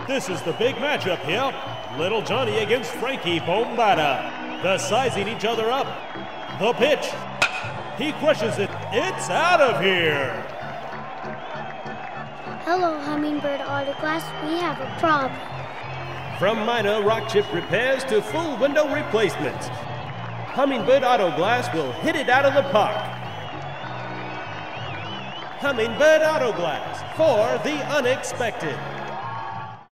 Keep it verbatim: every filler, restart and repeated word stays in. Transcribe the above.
This is the big matchup here. Little Johnny against Frankie Bombada. They're sizing each other up. The pitch. He crushes it. It's out of here. Hello, Hummingbird Auto Glass. We have a problem. From minor rock chip repairs to full window replacements, Hummingbird Auto Glass will hit it out of the park. Hummingbird Auto Glass for the unexpected.